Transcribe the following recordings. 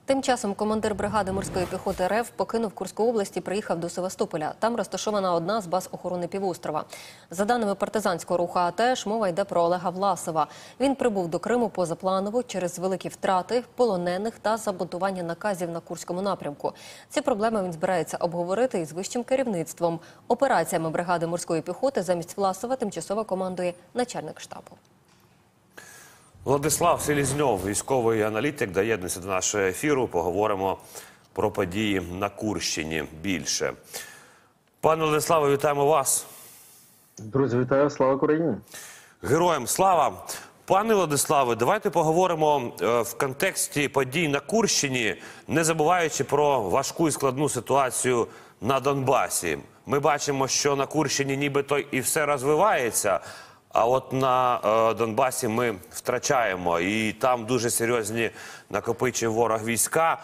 Тим часом командир бригади морської піхоти РФ покинув Курську область і приїхав до Севастополя. Там розташована одна з баз охорони півострова. За даними партизанського руху АТЕШ, мова йде про Олега Власова. Він прибув до Криму позапланово через великі втрати, полонених та саботування наказів на Курському напрямку. Ці проблеми він збирається обговорити із вищим керівництвом. Операціями бригади морської піхоти замість Власова тимчасово командує начальник штабу. Владислав Селізньов, військовий аналітик, доєднується до нашого ефіру. Поговоримо про події на Курщині більше. Пане Владиславе, вітаємо вас. Друзі, вітаю. Слава Україні. Героям слава. Пане Владиславе, давайте поговоримо в контексті подій на Курщині, не забуваючи про важку і складну ситуацію на Донбасі. Ми бачимо, що на Курщині нібито і все розвивається, а от на Донбасі ми втрачаємо, і там дуже серйозні накопичує ворог війська.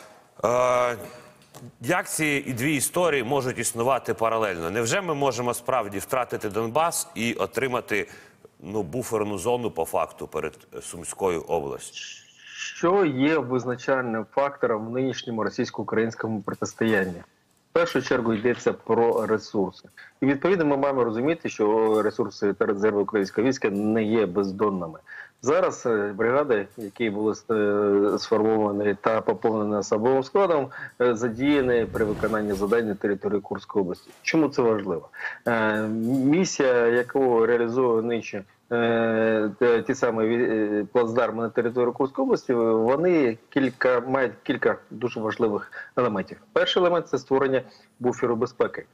Як ці дві історії можуть існувати паралельно? Невже ми можемо справді втратити Донбас і отримати буферну зону по факту перед Сумською областю? Що є визначальним фактором в нинішньому російсько-українському протистоянні? В першу чергу йдеться про ресурси. І відповідно ми маємо розуміти, що ресурси та резерви українського війська не є бездонними. Зараз бригади, які були сформовані та поповнені особовим складом, задіяні при виконанні завдань на території Курської області. Чому це важливо? Місія, яку реалізує нинішні ті самі плацдарми на території Курської області, вони мають кілька дуже важливих елементів. Перший елемент – це створення буферу безпеки,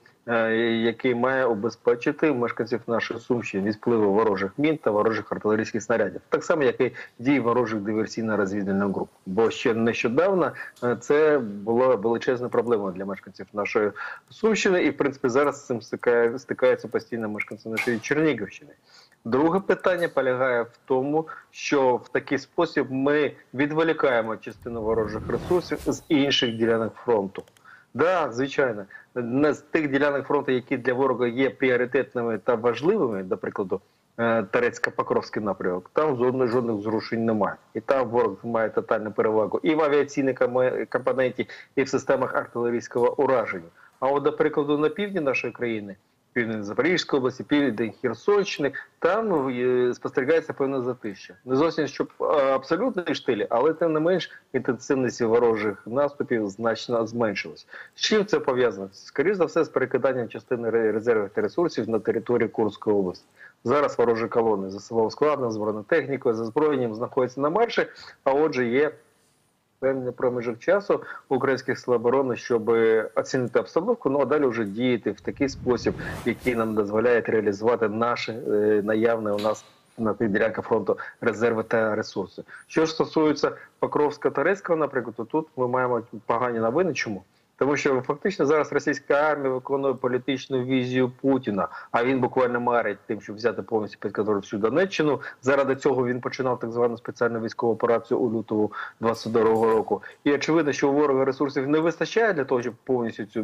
який має убезпечити мешканців нашої Сумщини від впливу ворожих мін та ворожих артилерійських снарядів. Так само, як і дії ворожих диверсійно-розвідувальних груп. Бо ще нещодавно це була величезна проблема для мешканців нашої Сумщини, і в принципі зараз з цим стикаються постійно мешканці нашої Чернігівщини. Друге питання полягає в тому, що в такий спосіб ми відволікаємо частину ворожих ресурсів з інших ділянок фронту. Так, звичайно, з тих ділянок фронту, які для ворога є пріоритетними та важливими, до прикладу, Торецько-Покровський напрямок, там жодних зрушень немає. І там ворог має тотальну перевагу і в авіаційній компоненті, і в системах артилерійського ураження. А от, до прикладу, на півдні нашої країни, південь Запорізької області, південь Херсонщини, там спостерігається певне затища. Не зовсім, щоб абсолютно штилі, але тим не менш інтенсивність ворожих наступів значно зменшилась. З чим це пов'язано? Скоріше за все, з перекиданням частини резервів та ресурсів на територію Курської області. Зараз ворожі колони з особовим складом, з бронетехнікою, з озброєнням знаходяться на марші, а отже є певний проміжок часу у українських сил оборони, щоб оцінити обстановку, а далі вже діяти в такий спосіб, який нам дозволяє реалізувати наші наявні у нас на тих ділянках фронту резерви та ресурси. Що ж стосується Покровсько-Торецького, наприклад, то тут ми маємо погані новини. Чому? Тому що фактично зараз російська армія виконує політичну візію Путіна, а він буквально марить тим, щоб взяти повністю під контроль всю Донеччину. Заради цього він починав так звану спеціальну військову операцію у лютому 2022 року. І очевидно, що у ворога ресурсів не вистачає для того, щоб повністю цю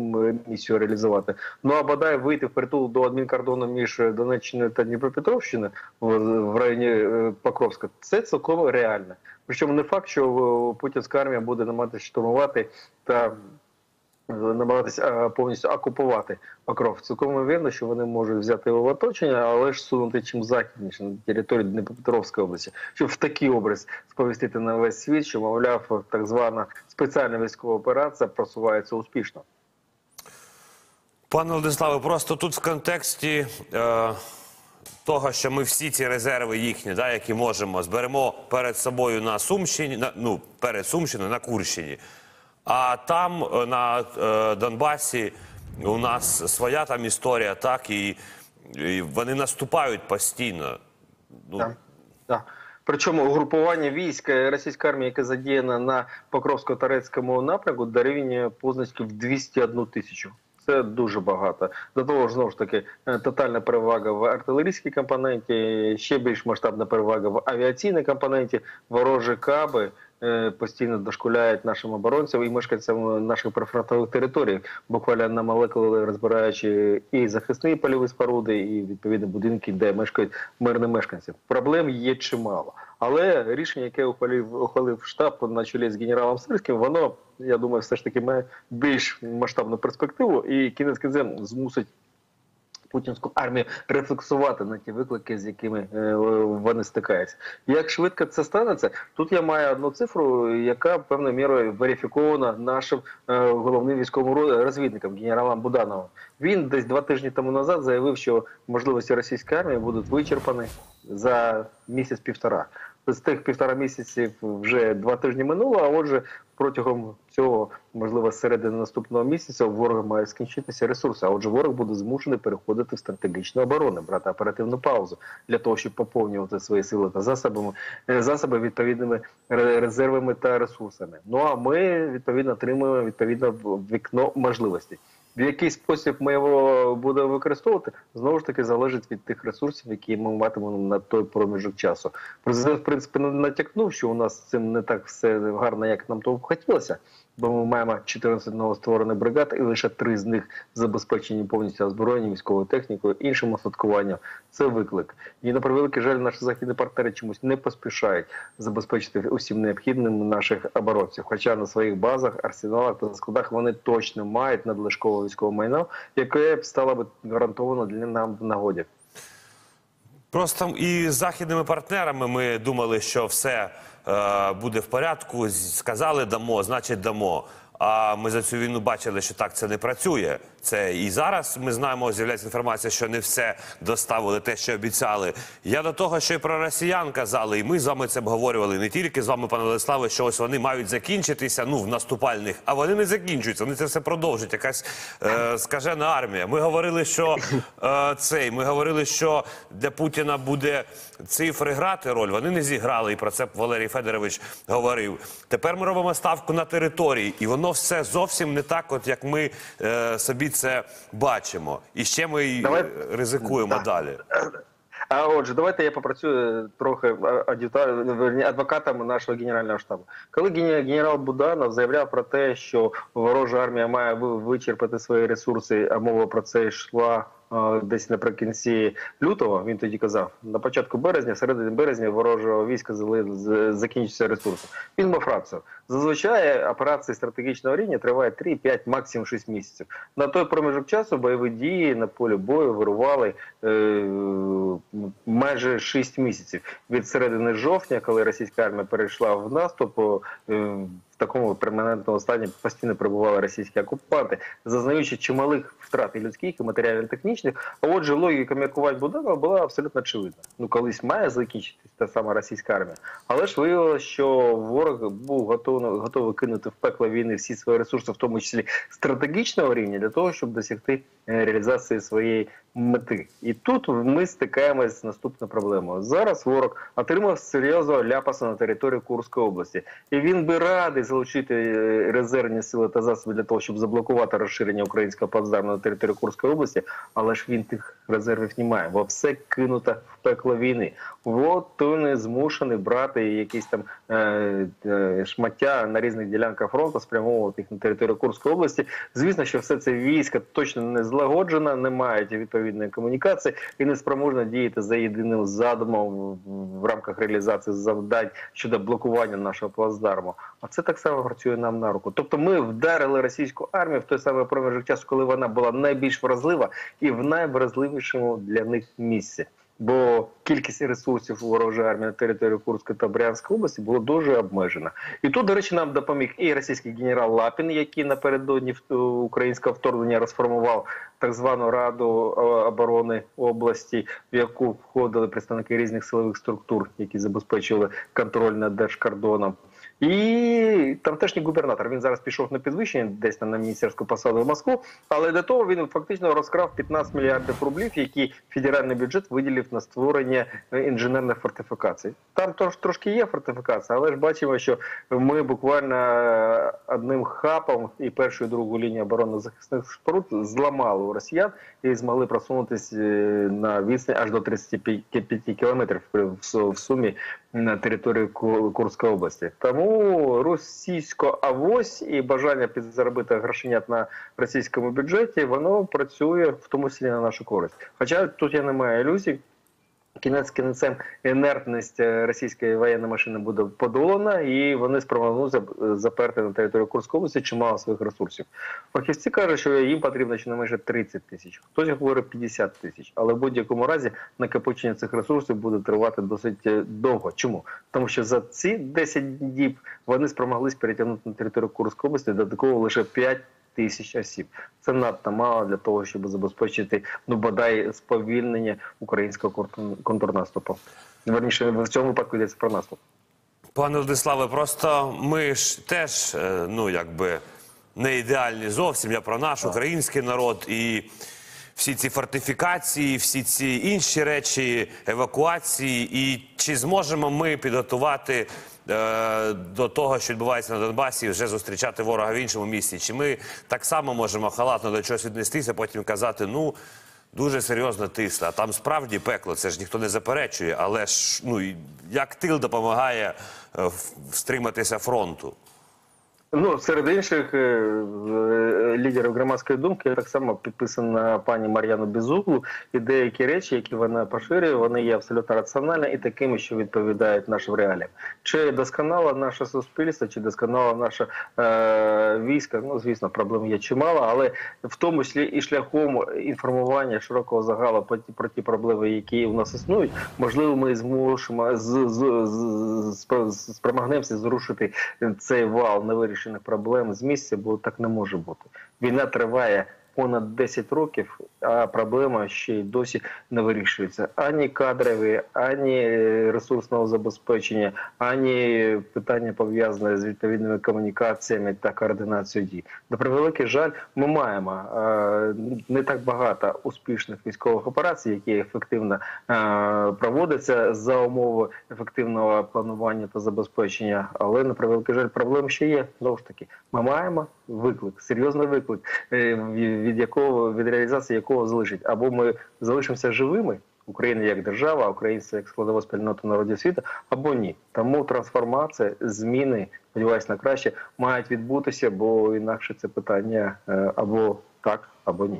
місію реалізувати. Ну а бодай вийти впритул до адмінкордону між Донеччиною та Дніпропетровщиною в районі Покровська. Це цілком реально. Причому не факт, що путінська армія буде намагатися штурмувати та намагатися повністю окупувати Покров. Цілком ймовірно, що вони можуть взяти його в оточення, але ж сунути чим західніше на територію Дніпропетровської області, щоб в такий образ сповістити на весь світ, що, мовляв, так звана спеціальна військова операція просувається успішно. Пане Владиславе, просто тут в контексті того, що ми всі ці резерви їхні, які можемо, зберемо перед собою на Сумщині, перед Сумщиною, на Курщині. А там, на Донбасі, у нас своя там історія, і вони наступають постійно. Так. Причому угрупування військ російської армії, яке задіяно на Покровсько-Торецькому напрямку, дорівнює позначки в 201 тисячу. Це дуже багато. До того ж, знову ж таки, тотальна перевага в артилерійській компоненті, ще більш масштабна перевага в авіаційній компоненті, ворожі каби постійно дошкуляють нашим оборонцям і мешканцям наших прифронтових територій, буквально на молекули розбираючи і захисні польові споруди, і відповідно будинки, де мешкають мирні мешканці. Проблем є чимало. Але рішення, яке ухвалив штаб на чолі з генералом Сирським, воно, я думаю, все ж таки має більш масштабну перспективу і кінець кінцем змусить путінську армію рефлексувати на ті виклики, з якими вони стикаються. Як швидко це станеться? Тут я маю одну цифру, яка певною мірою верифікована нашим головним військовим розвідником, генералом Будановим. Він десь 2 тижні тому назад заявив, що можливості російської армії будуть вичерпані за місяць-півтора. З тих 1,5 місяців вже 2 тижні минуло, а отже, протягом цього, можливо, з середини наступного місяця у ворога мають скінчитися ресурси. А отже, ворог буде змушений переходити в стратегічну оборону, брати оперативну паузу для того, щоб поповнювати свої сили та засоби відповідними резервами та ресурсами. Ну а ми, відповідно, отримуємо відповідно вікно можливостей. В який спосіб ми його будемо використовувати, знову ж таки, залежить від тих ресурсів, які ми матимемо на той проміжок часу. Президент, в принципі, натякнув, що у нас з цим не так все гарно, як нам того хотілося, бо ми маємо 14 новостворених бригад, і лише 3 з них забезпечені повністю озброєнням, військовою технікою, іншим устаткуванням. Це виклик. І, на превеликий жаль, наші західні партнери чомусь не поспішають забезпечити усім необхідним наших оборонців. Хоча на своїх базах, арсеналах та складах вони точно мають надлишкове військове майно, яке б стало б гарантовано для нам в нагоді. Просто і з західними партнерами ми думали, що все буде в порядку, сказали дамо, значить дамо. А ми за цю війну бачили, що так це не працює. Це і зараз ми знаємо, з'являється інформація, що не все доставили те, що обіцяли. Я до того, що і про росіян казали, і ми з вами це обговорювали, не тільки з вами, пане Владиславе, що ось вони мають закінчитися, в наступальних, а вони не закінчуються, вони це все продовжують, якась скажена армія. Ми говорили, що для Путіна буде цифри грати роль, вони не зіграли, і про це Валерій Федорович говорив. Тепер ми робимо ставку на території, і воно все зовсім не так, от як ми собі це бачимо. І ще ми ризикуємо далі. А отже, давайте я попрацюю трохи адвокатом нашого Генерального штабу. Коли генерал Буданов заявляв про те, що ворожа армія має вичерпати свої ресурси, а мова про це йшла десь наприкінці лютого, він тоді казав, на початку березня, середині березня ворожого війська закінчиться ресурси. Він мав рацію. Зазвичай операції стратегічного рівня тривають 3, 5, максимум 6 місяців. На той проміжок часу бойові дії на полі бою вирували майже 6 місяців. Від середини жовтня, коли російська армія перейшла в наступ, в такому перманентному стані постійно перебували російські окупанти, зазнаючи чималих втрат і людських, і матеріально-технічних. А отже, логіка міркувань Буданова була абсолютно очевидна. Колись має закінчитися та сама російська армія. Але ж виявилося, що ворог був готовий кинути в пекло війни всі свої ресурси, в тому числі стратегічного рівня, для того, щоб досягти реалізації своєї мети. І тут ми стикаємось з наступною проблемою. Зараз ворог отримав серйозного ляпаса на території Курської області. І він би радий залучити резервні сили та засоби для того, щоб заблокувати розширення українського плацдарму на території Курської області, але ж він тих резервів не має, бо все кинуто в пекло війни. От вони змушені брати якісь там шмаття на різних ділянках фронту, спрямовувати їх на територію Курської області. Звісно, що все це військо точно не злагоджено, не мають відповідної комунікації і не спроможно діяти за єдиним задумом в рамках реалізації завдань щодо блокування нашого плацдарму. А це так само працює нам на руку. Тобто ми вдарили російську армію в той самий проміжок часу, коли вона була найбільш вразлива і в найвразливішому для них місці. Бо кількість ресурсів ворожої армії на території Курської та Брянської області було дуже обмежена. І тут, до речі, нам допоміг і російський генерал Лапін, який напередодні українського вторгнення розформував так звану Раду оборони області, в яку входили представники різних силових структур, які забезпечували контроль над держкордоном. І тамтешній губернатор, він зараз пішов на підвищення десь на міністерську посаду в Москву, але до того він фактично розкрав 15 мільярдів рублів, які федеральний бюджет виділив на створення інженерних фортифікацій. Там трошки є фортифікація, але ж бачимо, що ми буквально одним хапом і першу, і другу лінію оборонно-захисних споруд зламали у росіян і змогли просунутися на відстань аж до 35 кілометрів в сумі на території Курської області. Тому Тому російсько авось і бажання підзаробити грошенят на російському бюджеті, воно працює в тому числі на нашу користь. Хоча тут я не маю ілюзій. Кінець кінцем інертність російської воєнної машини буде подолана, і вони спромогнуться заперти на територію Курської області чимало своїх ресурсів. Фахівці кажуть, що їм потрібно щонайменше 30 тисяч, хтось говорить 50 тисяч, але в будь-якому разі накопичення цих ресурсів буде тривати досить довго. Чому? Тому що за ці 10 діб вони спромоглись перетягнути на територію Курської області додатково лише 5 тисяч осіб. Це надто мало для того, щоб забезпечити, бодай, сповільнення українського контрнаступу. Верніше, в цьому випадку йдеться про наступ. Пане Владиславе, просто ми ж теж, не ідеальні зовсім. Я про наш український народ і всі ці фортифікації, всі ці інші речі, евакуації. І чи зможемо ми підготувати до того, що відбувається на Донбасі, і вже зустрічати ворога в іншому місці? Чи ми так само можемо халатно до чогось віднестися, потім казати, дуже серйозно тисли, а там справді пекло, це ж ніхто не заперечує, але ж, як тил допомагає стриматися фронту? Серед інших лідерів громадської думки так само підписана пані Мар'яна Безуглу, і деякі речі, які вона поширює, вони є абсолютно раціональні і такими, що відповідають нашим реаліям. Чи досконало наше суспільство, чи досконало наше військо, звісно, проблем є чимало, але в тому числі і шляхом інформування широкого загалу про ті проблеми, які у нас існують, можливо, ми зможемо спромагнемося зрушити цей вал невирішених проблем з місця, бо так не може бути. Війна триває понад 10 років, а проблема ще й досі не вирішується. Ані кадрові, ані ресурсного забезпечення, ані питання пов'язане з відповідними комунікаціями та координацією дій. На превеликий жаль, ми маємо не так багато успішних військових операцій, які ефективно проводяться за умови ефективного планування та забезпечення, але на превеликий жаль, проблем ще є. Знову ж таки, ми маємо виклик, серйозний виклик, від реалізації якого залежить. Або ми залишимося живими, Україна як держава, українці як складова спільнота народів світу, або ні. Тому трансформація, зміни, сподіваюся на краще, мають відбутися, бо інакше це питання або так, або ні.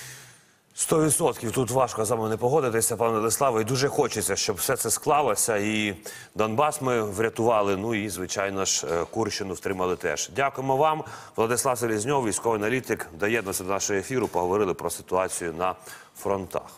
100%. Тут важко з вами не погодитися, пане Владиславе. І дуже хочеться, щоб все це склалося. І Донбас ми врятували, і, звичайно ж, Курщину втримали теж. Дякуємо вам. Владислав Селезньов, військовий аналітик, доєднався до нашого ефіру, поговорили про ситуацію на фронтах.